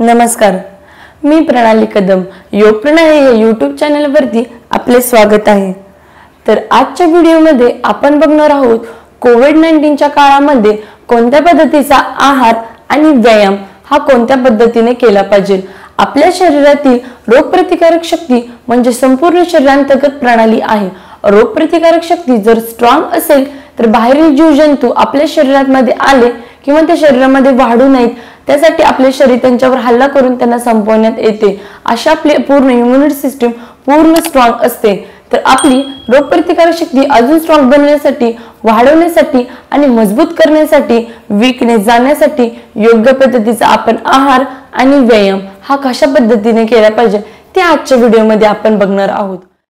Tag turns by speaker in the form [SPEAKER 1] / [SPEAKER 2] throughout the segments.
[SPEAKER 1] नमस्कार, मी प्रणाली कदम योग प्रणाली या यूट्यूब चॅनलवरती आपले स्वागत आहे। तर आजच्या व्हिडिओमध्ये आपण बघणार आहोत कोविड-19च्या काळामध्ये कोणत्या पद्धतीचा आहार आणि व्यायाम हा कोणत्या पद्धतीने केला पाहिजे। आपल्या शरीरातील रोगप्रतिकारक शक्ती म्हणजे संपूर्ण शरीरांतर्गत प्रणाली आहे। रोगप्रतिकारक शक्ती जर स्ट्रॉंग असेल तर बाहेरील जीवजंतू आपल्या शरीरामध्ये आले किंवा त्या शरीरामध्ये वाढू नयेत त्यासाठी आपले शरीर त्यांच्यावर हल्ला करून त्यांना संपवण्यात येते। अशा आपली पूर्ण इम्युनिटी सिस्टम पूर्ण स्ट्रॉंग असते। तर आपली रोगप्रतिकारक शक्ती अजून स्ट्रॉंग बनवण्यासाठी, वाढवण्यासाठी आणि मजबूत करण्यासाठी, वीकनेस जाण्यासाठी योग्य पद्धतीचा आपण आहार आणि व्यायाम हा कशा पद्धतीने केला पाहिजे ते आजच्या व्हिडिओमध्ये आपण बघणार आहोत।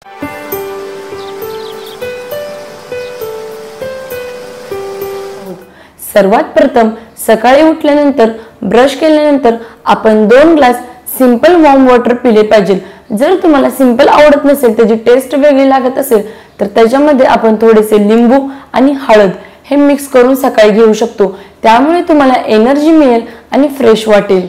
[SPEAKER 1] सर्वात प्रथम सकाळी उठल्यानंतर ब्रश केल्यानंतर आपण 2 ग्लास सिंपल वॉर्म वॉटर पिले पाहिजे। जर तुम्हाला सिंपल आवडत नसेल, त्याची टेस्ट वेगळी लागत असेल तर त्याच्यामध्ये आपण थोडेसे लिंबू आणि हळद हे मिक्स करून सकाळी घेऊ शकतो। त्यामुळे तुम्हाला एनर्जी मिळेल आणि फ्रेश वाटेल।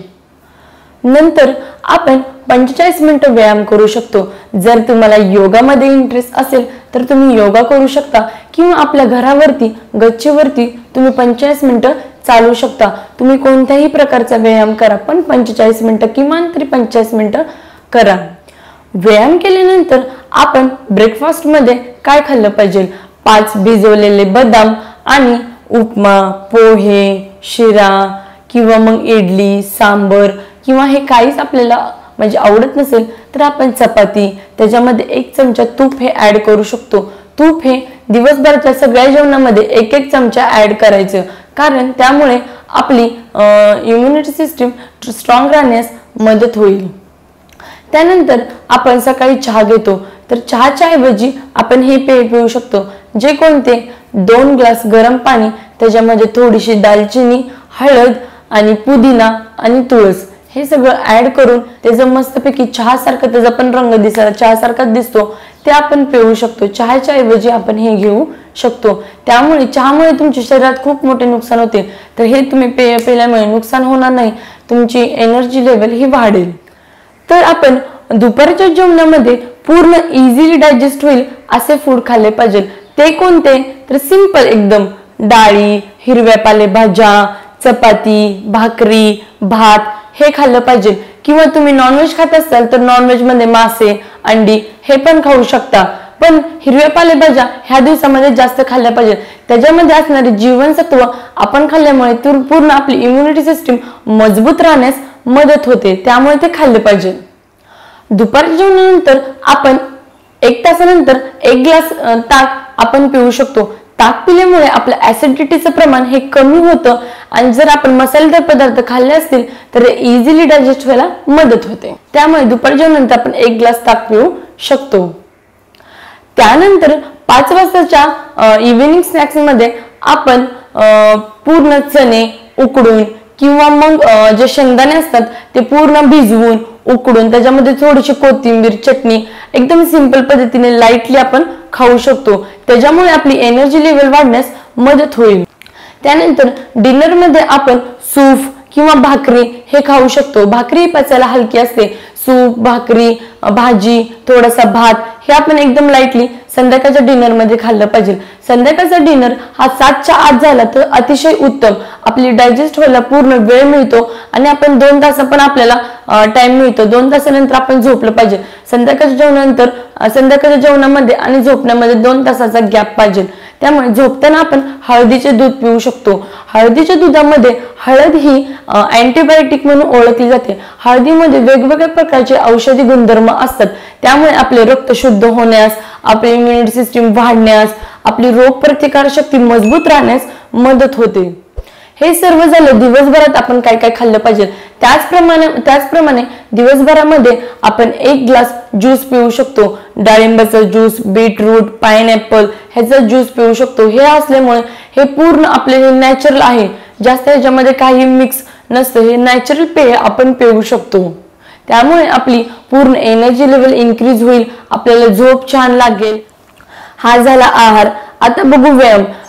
[SPEAKER 1] नंतर आपण 45 मिनिटे व्यायाम करू शकतो। जर तुम्हाला योगामध्ये इंटरेस्ट असेल तर तुम्ही योगा करू शकता किंवा आपल्या घरावरती गच्चीवरती तुम्ही 45 मिनिटे चालू शकता। तुम्ही कोणत्याही प्रकारचा व्यायाम करा, पण 45 मिनिटे किमान तरी 45 मिनिटे करा। व्यायाम केल्यानंतर आपण ब्रेकफास्ट मध्ये काय खाल्लं पाहिजे? 5 भिजवलेले बदाम आणि उपमा, पोहे, शिरा किंवा मग इडली, सांबर किंवा हे काहीच आपल्याला म्हणजे आवडत नसेल तर आपण चपाती, त्याच्यामध्ये 1 चमचा तूप हे ऍड करू शकतो। तूप हे दिवसभराच्या सगळ्या जेवणामध्ये 1-1 चमचा ऍड करायचं, कारण त्यामुळे आपली इम्युनिटी सिस्टम स्ट्रॉंग राहण्यास मदत होईल। त्यानंतर आपण सकाळी चहा घेतो, तर चहाच्या ऐवजी आपण हे पेय पिऊ शकतो, जे कोणते 2 ग्लास गरम पाणी, त्याच्यामध्ये थोडीशी दालचिनी, हळद आणि पुदिना आणि तुळस हे सगळं ऍड करून त्याचं मस्तपैकी चहासारखं त्याचा पण रंग दिसायला चहासारखाच दिसतो ते आपण पिऊ शकतो। चहाच्या ऐवजी आपण हे घेऊ शकतो। त्यामुळे चहामुळे तुमच्या शरीरात खूप मोठे नुकसान होते, तर हे तुम्ही पेय पिल्यामुळे नुकसान होणार नाही, तुमची एनर्जी लेवल ही वाढेल। तर आपण दुपारच्या जेवणामध्ये पूर्ण इझिली डायजेस्ट होईल असे फूड खाल्ले पाहिजे। ते कोणते? तर सिंपल एकदम डाळी, हिरव्या पालेभाज्या, चपाती, भाकरी, भात हे खाल्लं पाहिजे। किंवा तुम्ही नॉनव्हेज खात असाल तर नॉनव्हेज मध्ये मासे, अंडी हे पण खाऊ शकता, पण हिरव्या पालेभाज्या ह्या दिवसामध्ये जास्त खाल्ल्या पाहिजे। त्याच्यामध्ये असणारे जीवनसत्व आपण खाल्ल्यामुळे पूर्ण आपली इम्युनिटी सिस्टम मजबूत राहण्यास मदत होते, त्यामुळे ते खाल्ले पाहिजे। दुपारच्या जेवणानंतर आपण 1 तासानंतर 1 ग्लास ताक आपण पिऊ शकतो। ताक पिल्यामुळे आपल्या ऍसिडिटीचं प्रमाण हे कमी होतं आणि जर आपण मसालेदार पदार्थ खाल्ले असतील तर इझिली डायजेस्ट व्हायला मदत होते। त्यामुळे दुपारच्या जेवणानंतर आपण 1 ग्लास ताक पिऊ शकतो। त्यानंतर 5 वाजताच्या इव्हिनिंग स्नॅक्स मध्ये आपण पूर्ण चणे उकडून किंवा मग जे शेंगदाणे असतात ते पूर्ण भिजवून उकडून त्याच्यामध्ये थोडीशी कोथिंबीर, चटणी एकदम सिंपल पद्धतीने लाईटली आपण खाऊ शकतो। त्याच्यामुळे आपली एनर्जी लेवल वाढण्यास मदत होईल। त्यानंतर डिनर मध्ये आपण सूप किंवा भाकरी हे खाऊ शकतो। भाकरी पचायला हलकी असते। सूप, भाकरी, भाजी, थोडासा भात हे आपण एकदम लाईटली संध्याकाळच्या डिनर मध्ये खाल्लं पाहिजे। संध्याकाळचा डिनर हा 7च्या आत झाला तर अतिशय उत्तम, आपली डायजेस्ट व्हायला पूर्ण वेळ मिळतो आणि आपण 2 तास पण आपल्याला टाइम मिळतो। 2 तासानंतर आपण झोपलं पाहिजे। संध्याकाळच्या जेवणानंतर संध्याकाळच्या जेवणामध्ये आणि झोपण्यामध्ये 2 तासाचा गॅप पाहिजे। त्यामुळे झोपताना आपण हळदीचे दूध पिऊ शकतो। हळदीच्या दुधामध्ये हळद ही अँटीबायोटिक म्हणून ओळखली जाते। हळदीमध्ये वेगवेगळ्या प्रकारचे औषधी गुणधर्म असतात, त्यामुळे आपले रक्त शुद्ध होण्यास, आपली इम्युनिटी सिस्टम वाढण्यास, आपली रोगप्रतिकारक शक्ती मजबूत राहण्यास मदत होते। हे सर्व झालं दिवसभरात आपण काय काय खाल्लं पाहिजे। त्याचप्रमाणे दिवसभरामध्ये आपण 1 ग्लास ज्यूस पिऊ शकतो। डाळिंबाचा ज्यूस, बीटरूट, पाइनएपल ह्याचा ज्यूस पिऊ शकतो। हे असल्यामुळे हे पूर्ण आपले नॅचरल आहे, जास्त ह्याच्यामध्ये काही मिक्स नसतं, हे नॅचरल पेय आपण पिऊ शकतो। त्यामुळे आपली पूर्ण एनर्जी लेवल इन्क्रीज होईल, आपल्याला झोप छान लागेल। हा झाला आहार। आता बघू व्यायाम।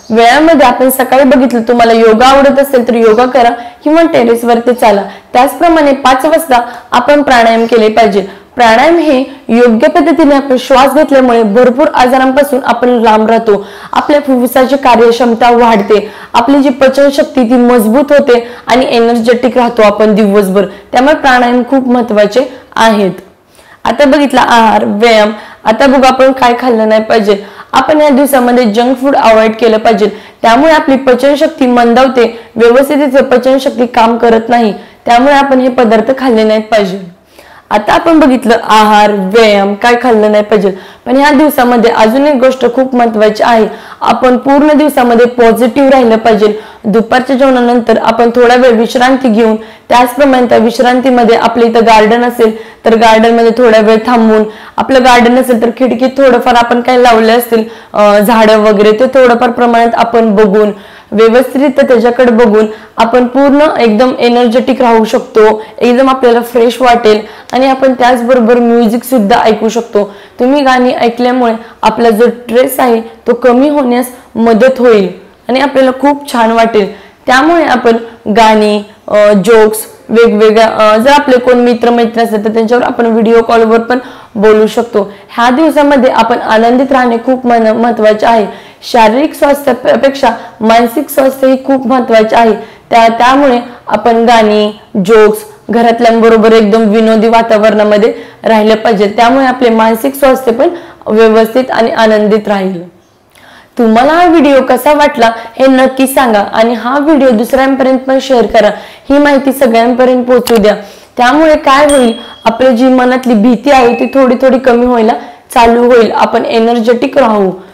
[SPEAKER 1] वेळामध्ये आपण सकाळी बघितलं, तुम्हाला योगा आवडत असेल तर योगा करा किंवा टेरेसवरती चाला. त्याचप्रमाणे 5 वाजता आपण प्राणायाम केले पाहिजे. प्राणायाम हे योग्य पद्धतीने आपण श्वास घेतल्यामुळे भरपूर आजारांपासून आपण लांब राहतो. आपल्या फुफ्फुसाची कार्यक्षमता वाढते, आपली जी पचनशक्ती ती मजबूत होते आणि एनर्जेटिक राहतो आपण दिवसभर. त्यामुळे प्राणायाम खूप महत्वाचे आहेत. आता बघितला आहार, व्यायाम. आता बघू आपण काय खाल्लं नाही पाहिजे. आपण या दिवसामध्ये जंक फूड अवॉइड केलं पाहिजे. त्यामुळे आपली पचनशक्ती मंदावते, व्यवस्थित पचनशक्ती काम करत नाही. त्यामुळे आपण हे पदार्थ खाल्ले नाहीत पाहिजे. आता आपण बघितलं आहार, व्यायाम, काय खाल्लं नाही पाहिजे. पण ह्या दिवसामध्ये अजून एक गोष्ट खूप महत्वाची आहे. आपण पूर्ण दिवसामध्ये पॉझिटिव्ह राहिलं पाहिजे. दुपारच्या जेवणानंतर आपण थोडा वेळ विश्रांती घेऊन, त्याचप्रमाणे त्या विश्रांतीमध्ये आपल्या इथं गार्डन असेल तर गार्डन मध्ये थोडा वेळ थांबून, आपलं गार्डन असेल तर खिडकीत थोडंफार आपण काही लावले असतील झाडं वगैरे, ते थोडंफार प्रमाणात आपण बघून, व्यवस्थित त्याच्याकडे बघून आपण पूर्ण एकदम एनर्जेटिक राहू शकतो. एकदम आपल्याला फ्रेश वाटेल आणि आपण त्याचबरोबर म्युझिक सुद्धा ऐकू शकतो. तुम्ही गाणी ऐकल्यामुळे आपला जो स्ट्रेस आहे तो कमी होण्यास मदत होईल आणि आपल्याला खूप छान वाटेल. त्यामुळे आपण गाणी, जोक्स, वेगवेगळ्या, जर आपले कोण मित्रमैत्री असेल तर त्यांच्यावर आपण व्हिडिओ कॉलवर पण बोलू शकतो. ह्या दिवसामध्ये आपण आनंदित राहणे खूप महत्वाचे आहे. शारीरिक स्वास्थ्यापेक्षा मानसिक स्वास्थ्य ही खूप महत्वाचे आहे. त्यामुळे आपण गाणी, जोक्स, घरातल्यांबरोबर एकदम विनोदी वातावरणामध्ये राहिलं पाहिजे. त्यामुळे आपले मानसिक स्वास्थ्य पण व्यवस्थित आणि आनंदित राहील. तुम्हाला हा व्हिडिओ कसा वाटला हे नक्की सांगा आणि हा व्हिडिओ दुसऱ्यांपर्यंत पण शेअर करा. ही माहिती सगळ्यांपर्यंत पोहोचू द्या. त्यामुळे काय होईल, आपली जी मनातली भीती आहे ती थोडी थोडी कमी व्हायला चालू होईल. आपण एनर्जेटिक राहू.